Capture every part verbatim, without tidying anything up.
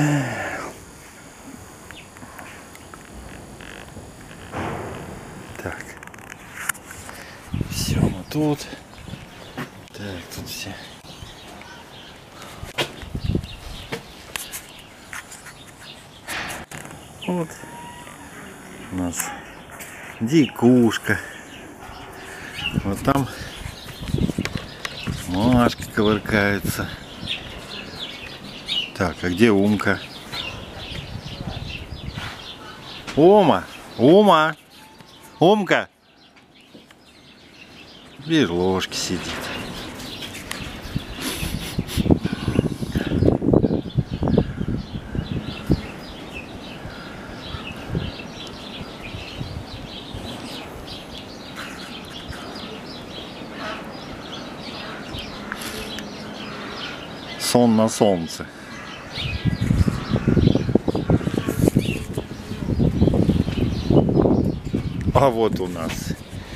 Так. Все, мы тут. Так, тут все. Вот у нас дикушка. Вот там Машка ковыркается. Так, а где Умка? Ома! Ума! Умка! В ложке сидит. Сон на солнце. А вот у нас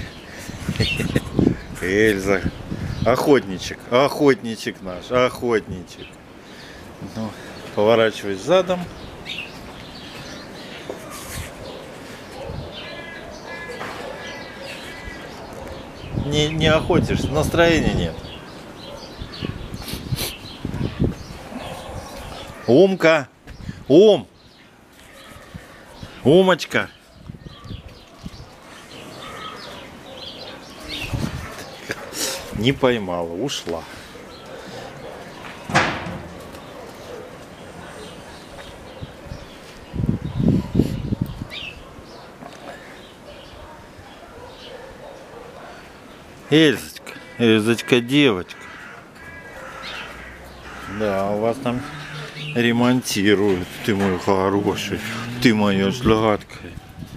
Эльза. Охотничек. Охотничек наш. Охотничек. Ну, поворачиваюсь задом. Не, не охотишься. Настроения нет. Умка. Ум. Умочка. Не поймала, ушла. Эльзочка, Эльзочка, девочка. Да, у вас там ремонтируют. Ты мой хороший, ты моя сладкая.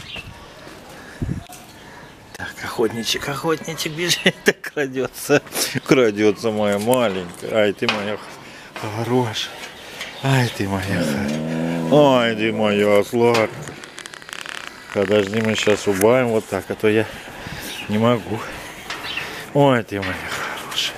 Так, охотничек, охотничек бежит, так крадется, крадется моя маленькая. Ай, ты моя хорошая, ай, ты моя, ай, ты моя сладкая. Подожди, мы сейчас убавим вот так, а то я не могу. Ой, ты моя хорошая.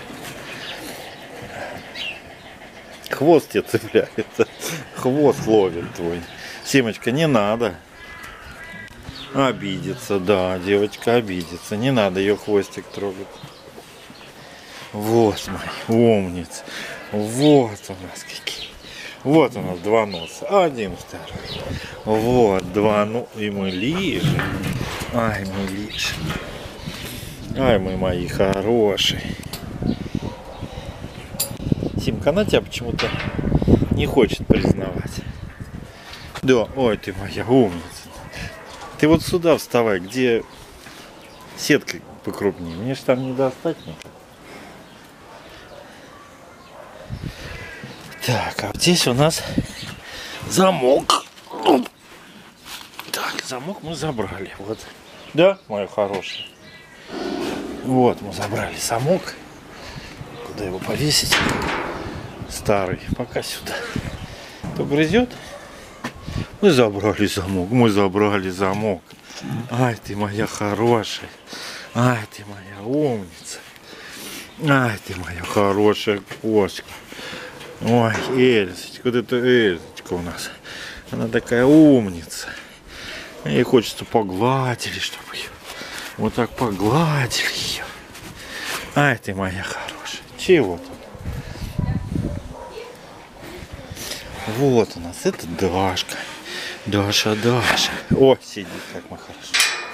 Хвост тебе цепляется, хвост ловит твой. Семочка, не надо. Обидится, да, девочка обидится. Не надо ее хвостик трогать. Вот мои умницы. Вот у нас какие. Вот у нас два носа. Один, второй. Вот два, ну и мы лижем. Ай, мы лижем. Ай, мы мои хорошие. Симка, она тебя почему-то не хочет признавать. Да, ой, ты моя умница. Ты вот сюда вставай, где сетка покрупнее. Мне же там не достать никак. Так, а здесь у нас замок. Так, замок мы забрали. Вот. Да, моя хорошая. Вот, мы забрали замок. Куда его повесить? Старый. Пока сюда. Кто грызет? Мы забрали замок, мы забрали замок. Ай, ты моя хорошая. Ай, ты моя умница. Ай, ты моя хорошая кошка. Ой, Эльзочка, вот это Эльзочка у нас. Она такая умница. Ей хочется погладили, чтобы ее. Вот так погладили ее. Ай, ты моя хорошая. Чего там? Вот у нас, это Дашка. Даша, Даша. О, сидит, как мы хорошо.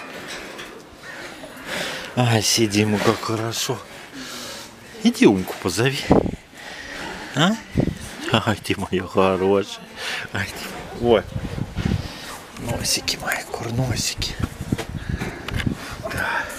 Ай, сидим мы как хорошо. Иди Умку позови. А? Ай, ты моя хорошая. Ай, ты... Вот. Носики мои, курносики. Да.